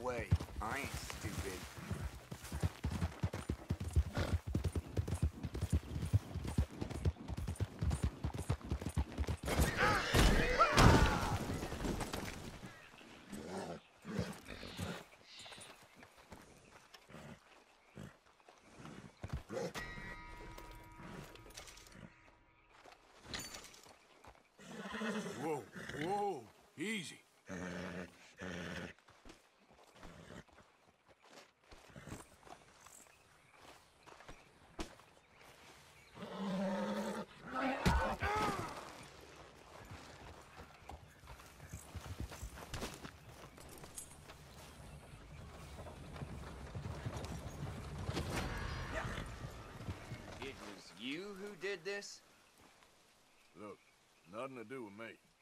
way. I ain't stupid. Whoa, whoa, easy. It was you who did this? Look, nothing to do with me.